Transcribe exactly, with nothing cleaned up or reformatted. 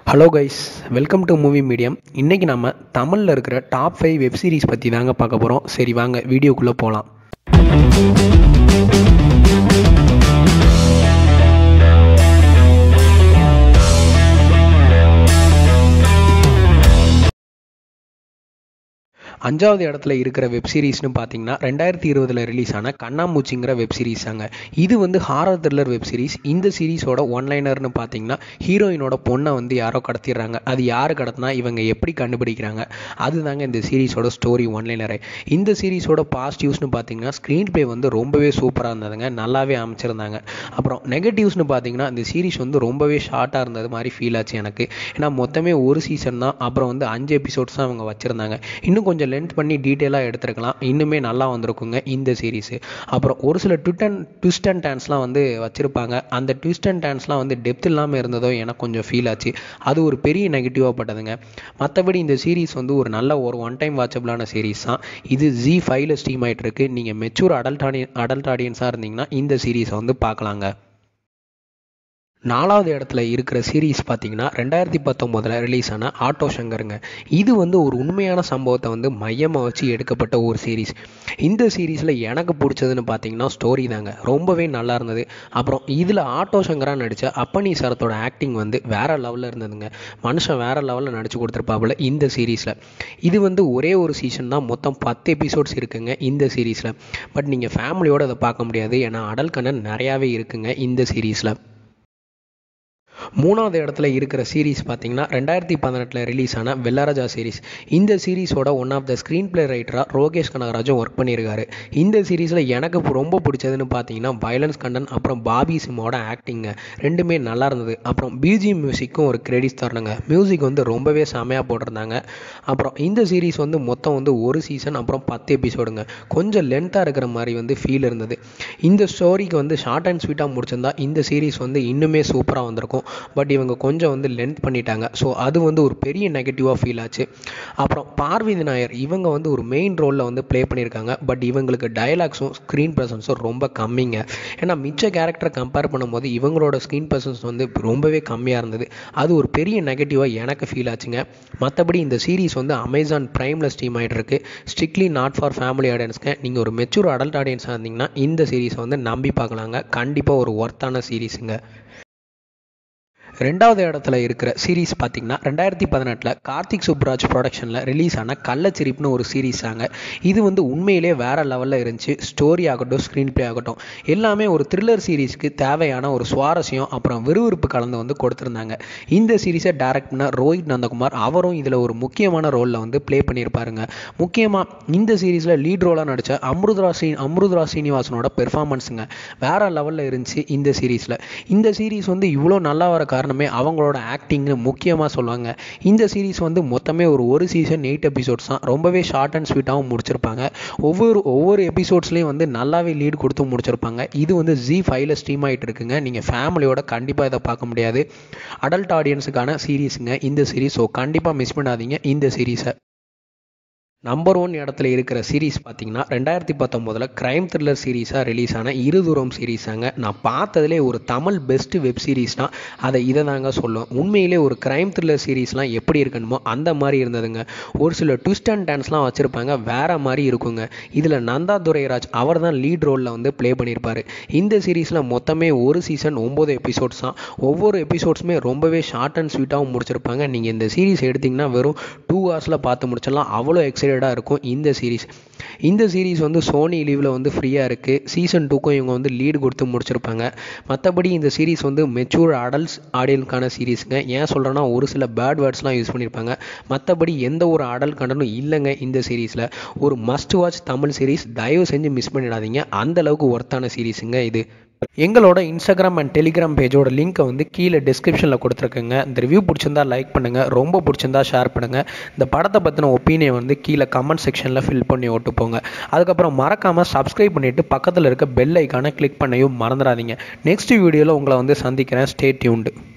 Hello guys, welcome to Movie Medium. இன்றைக்கி நம்ம தமிழில் இருக்கிற டாப் ஃபைவ் வெப் சீரிஸ் பற்றி தாங்க பார்க்க போகிறோம். சரி வாங்க வீடியோக்குள்ளே போகலாம். அஞ்சாவது இடத்துல இருக்கிற வெப் சீரிஸ்னு பார்த்தீங்கன்னா ரெண்டாயிரத்தி இருபதில் ரிலீஸ் ஆன கண்ணாமூச்சிங்கிற வெப் சீரிஸாங்க. இது வந்து ஹாரர் த்ரில்லர் வெப் சீரிஸ். இந்த சீரிஸோட ஒன்லைனர்னு பார்த்தீங்கன்னா ஹீரோயினோட பொண்ணை வந்து யாரோ கடத்திடுறாங்க. அது யார் கடத்தினா இவங்க எப்படி கண்டுபிடிக்கிறாங்க, அதுதாங்க இந்த சீரிஸோட ஸ்டோரி ஒன்லைனரே. இந்த சீரிஸோட பாசிட்டிவ்ஸ்னு பார்த்தீங்கன்னா ஸ்க்ரீன் ப்ளே வந்து ரொம்பவே சூப்பராக இருந்ததுங்க, நல்லாவே அமைச்சிருந்தாங்க. அப்புறம் நெகட்டிவ்ஸ்னு பார்த்தீங்கன்னா இந்த சீரிஸ் வந்து ரொம்பவே ஷார்ட்டாக இருந்தது மாதிரி ஃபீல் ஆச்சு எனக்கு. ஏன்னா மொத்தமே ஒரு சீசன் தான், அப்புறம் வந்து அஞ்சு எபிசோட்ஸ் தான் அவங்க வச்சுருந்தாங்க. இன்னும் கொஞ்சம் லென்த் பண்ணி டீட்டெயிலாக எடுத்துருக்கலாம், இன்னுமே நல்லா வந்திருக்குங்க இந்த சீரிஸு. அப்புறம் ஒரு சில ட்விட் அண்ட் ட்விஸ்ட் அண்ட் டர்ன்ஸ்லாம் வந்து வச்சுருப்பாங்க. அந்த ட்விஸ்ட் அண்ட் டர்ன்ஸ்லாம் வந்து டெப்த் இல்லாமல் இருந்ததோ எனக்கு கொஞ்சம் ஃபீல் ஆச்சு. அது ஒரு பெரிய நெகட்டிவாக பட்டதுங்க. மற்றபடி இந்த சீரிஸ் வந்து ஒரு நல்ல ஒரு ஒன் டைம் வாட்சபிளான சீரிஸ் தான். இது ஜி ஃபைவ்ல ஸ்ட்ரீம் ஆகிட்டு இருக்கு. நீங்கள் மெச்சூர் அடல்ட் ஆடி அடல்ட் ஆடியன்ஸாக இருந்தீங்கன்னா இந்த சீரிஸை வந்து பார்க்கலாங்க. நாலாவது இடத்துல இருக்கிற சீரீஸ் பார்த்தீங்கன்னா ரெண்டாயிரத்தி பத்தொம்போதில் ரிலீஸ் ஆன ஆட்டோ சங்கருங்க. இது வந்து ஒரு உண்மையான சம்பவத்தை வந்து மையமாக வச்சு எடுக்கப்பட்ட ஒரு சீரீஸ். இந்த சீரீஸில் எனக்கு பிடிச்சதுன்னு பார்த்தீங்கன்னா ஸ்டோரி தாங்க, ரொம்பவே நல்லா இருந்தது. அப்புறம் இதில் ஆட்டோ சங்கராக நடித்த அப்பனி சரத்தோட ஆக்டிங் வந்து வேறு லெவலில் இருந்ததுங்க. மனுஷன் வேறு லெவலில் நடிச்சு கொடுத்துருப்பாப்புல இந்த சீரீஸில். இது வந்து ஒரே ஒரு சீசன் தான், மொத்தம் பத்து எபிசோட்ஸ் இருக்குங்க இந்த சீரீஸில். பட் நீங்கள் ஃபேமிலியோடு அதை பார்க்க முடியாது, ஏன்னா அடல்ட் கண்டென்ட் நிறையாவே இருக்குங்க இந்த சீரீஸில். மூணாவது இடத்துல இருக்கிற சீரீஸ் பார்த்தீங்கன்னா ரெண்டாயிரத்தி பதினெட்டில் ரிலீஸ் ஆன வெள்ளராஜா சீரீஸ். இந்த சீரீஸோட one of the screen play ரைட்டராக ரோகேஷ் கனகராஜும் ஒர்க் பண்ணியிருக்காரு. இந்த சீரீஸில் எனக்கு ரொம்ப பிடிச்சதுன்னு பார்த்தீங்கன்னா வயலன்ஸ் கண்டென்ட், அப்புறம் பாபி சிம்மோட ஆக்டிங்க ரெண்டுமே நல்லா இருந்தது. அப்புறம் பிஜி மியூசிக்கும் ஒரு கிரெடிட்ஸ் தரணுங்க, மியூசிக் வந்து ரொம்பவே செமையாக போட்டிருந்தாங்க. அப்புறம் இந்த சீரீஸ் வந்து மொத்தம் வந்து ஒரு சீசன், அப்புறம் பத்து எபிசோடுங்க. கொஞ்சம் லென்த்தாக இருக்கிற மாதிரி வந்து ஃபீல் இருந்தது. இந்த ஸ்டோரிக்கு வந்து ஷார்ட் அண்ட் ஸ்வீட்டாக முடிச்சிருந்தா இந்த சீரீஸ் வந்து இன்னுமே சூப்பராக வந்திருக்கும். பட் இவங்க கொஞ்சம் வந்து லென்த் பண்ணிட்டாங்க. ஸோ அது வந்து ஒரு பெரிய நெகட்டிவாக ஃபீல் ஆச்சு. அப்புறம் பார்வதி நாயர் இவங்க வந்து ஒரு மெயின் ரோலில் வந்து ப்ளே பண்ணியிருக்காங்க. பட் இவங்களுக்கு டயலாக்ஸும் ஸ்க்ரீன் ப்ரெசன்ஸும் ரொம்ப கம்மிங்க. ஏன்னா மிச்ச கேரக்டரை கம்பேர் பண்ணும்போது இவங்களோட ஸ்க்ரீன் ப்ரெசன்ஸ் வந்து ரொம்பவே கம்மியாக இருந்தது. அது ஒரு பெரிய நெகட்டிவாக எனக்கு ஃபீல் ஆச்சுங்க. மற்றபடி இந்த சீரீஸ் வந்து அமேசான் ப்ரைமில் ஸ்ட்ரீம் ஆகிட்டு இருக்கு. ஸ்ட்ரிக்ட்லி நாட் ஃபார் ஃபேமிலி ஆடியன்ஸ்க்கு. நீங்கள் ஒரு மெச்சூர் அடல்ட் ஆடியன்ஸாக இருந்தீங்கன்னா இந்த சீரீஸை வந்து நம்பி பார்க்கலாங்க. கண்டிப்பாக ஒரு ஒர்த்தான சீரீஸுங்க. ரெண்டாவது இடத்துல இருக்கிற சீரீஸ் பார்த்தீங்கன்னா ரெண்டாயிரத்தி பதினெட்டில் கார்த்திக் சுப்ராஜ் ப்ரொடக்ஷனில் ரிலீஸ் ஆன கள்ளச்சிரிப்புன்னு ஒரு சீரீஸ் ஆங்க. இது வந்து உண்மையிலே வேறு லெவலில் இருந்துச்சு. ஸ்டோரி ஆகட்டும், ஸ்க்ரீன் ப்ளே ஆகட்டும், எல்லாமே ஒரு த்ரில்லர் சீரீஸ்க்கு தேவையான ஒரு சுவாரஸ்யம் அப்புறம் விறுவிறுப்பு கலந்து வந்து கொடுத்துருந்தாங்க. இந்த சீரீஸை டைரக்ட் பண்ண ரோஹித் நந்தகுமார், அவரும் இதில் ஒரு முக்கியமான ரோலில் வந்து ப்ளே பண்ணியிருப்பாருங்க. முக்கியமாக இந்த சீரீஸில் லீட் ரோலாக நடித்த அம்ருத்ரா ஸ்ரீ அம்ருத்ரா ஸ்ரீனிவாசனோட பெர்ஃபார்மன்ஸுங்க வேறு லெவலில் இருந்துச்சு இந்த சீரீஸில். இந்த சீரீஸ் வந்து இவ்வளோ நல்லா வர காரணமே அவங்களோட ஆக்டிங்னு முக்கியமாக சொல்லுவாங்க. இந்த சீரீஸ் வந்து மொத்தமே ஒரு ஒரு சீசன் எயிட் எபிசோட்ஸ் தான், ரொம்பவே ஷார்ட் அண்ட் ஸ்வீட்டாகவும் முடிச்சிருப்பாங்க. ஒவ்வொரு ஒவ்வொரு எபிசோட்ஸ்லேயும் வந்து நல்லாவே லீட் கொடுத்து முடிச்சிருப்பாங்க. இது வந்து ஜி ஃபைவ்ல ஸ்ட்ரீம் ஆகிட்டு இருக்குங்க. நீங்கள் ஃபேமிலியோட கண்டிப்பாக இதை பார்க்க முடியாது. அடல்ட் ஆடியன்ஸுக்கான சீரீஸுங்க இந்த சீரீஸ். ஸோ கண்டிப்பாக மிஸ் பண்ணாதீங்க இந்த சீரீஸை. நம்பர் ஒன் இடத்துல இருக்கிற சீரீஸ் பார்த்தீங்கன்னா ரெண்டாயிரத்தி பத்தொம்போதில் க்ரைம் த்ரில்லர் சீரீஸாக ரிலீஸ் ஆன இருதூரம் சீரீஸாங்க. நான் பார்த்ததுலே ஒரு தமிழ் பெஸ்ட் வெப் சீரீஸ்னால் அதை இதை தாங்க சொல்லுவேன். உண்மையிலே ஒரு க்ரைம் த்ரில்லர் சீரீஸ்லாம் எப்படி இருக்கணுமோ அந்த மாதிரி இருந்ததுங்க. ஒரு சில ட்விஸ்ட் அண்ட் டர்ன்ஸ்லாம் வச்சுருப்பாங்க, வேறு மாதிரி இருக்குங்க. இதில் நந்தா துரைராஜ் அவர் தான் லீட் ரோலில் வந்து ப்ளே பண்ணியிருப்பார். இந்த சீரீஸில் மொத்தமே ஒரு சீசன் ஒம்பது எபிசோட்ஸ் தான். ஒவ்வொரு எபிசோட்ஸுமே ரொம்பவே ஷார்ட் அண்ட் ஸ்வீட்டாகவும் முடிச்சிருப்பாங்க. நீங்கள் இந்த சீரீஸ் எடுத்திங்கன்னா வெறும் டூ ஹவர்ஸில் பார்த்து முடிச்சிடலாம், அவ்வளோ எக்ஸைட் இருக்கும் இந்த சீரீஸ். இந்த சீரீஸ் வந்து சோனி லீவில் வந்து ஃப்ரீயாக இருக்குது. சீசன் டூக்கும் இவங்க வந்து லீடு கொடுத்து முடிச்சிருப்பாங்க. மற்றபடி இந்த சீரீஸ் வந்து மெச்சூர் அடல்ட்ஸ் ஆடியன்ஸ்க்கான சீரீஸுங்க. ஏன் சொல்கிறேன்னா ஒரு சில பேட் வேர்ட்ஸ்லாம் யூஸ் பண்ணியிருப்பாங்க. மற்றபடி எந்த ஒரு அடல்ட் கண்டனும் இல்லைங்க இந்த சீரீஸில். ஒரு மஸ்ட் வாட்ச் தமிழ் சீரீஸ், தயவு செஞ்சு மிஸ் பண்ணிடாதீங்க. அந்தளவுக்கு ஒர்த்தான சீரீஸுங்க இது. எங்களோட இன்ஸ்டாகிராம் அண்ட் டெலிகிராம் பேஜோட லிங்க்கை வந்து கீழே டிஸ்கிரிப்ஷனில் கொடுத்துருக்குங்க. இந்த ரிவ்யூ பிடிச்சிருந்தா லைக் பண்ணுங்கள், ரொம்ப பிடிச்சிருந்தா ஷேர் பண்ணுங்கள். இந்த படத்தை பற்றின ஒப்பீனியன் வந்து கீழே கமெண்ட் செக்ஷனில் ஃபில் பண்ணி ஓட்டு போங்க. அதுக்கப்புறம் மறக்காமல் சப்ஸ்கிரைப் பண்ணிவிட்டு பக்கத்தில் இருக்க பெல் ஐக்கானை கிளிக் பண்ணையும் மறந்துடாதீங்க. நெக்ஸ்ட் வீடியோவில் உங்களை வந்து சந்திக்கிறேன். Stay tuned.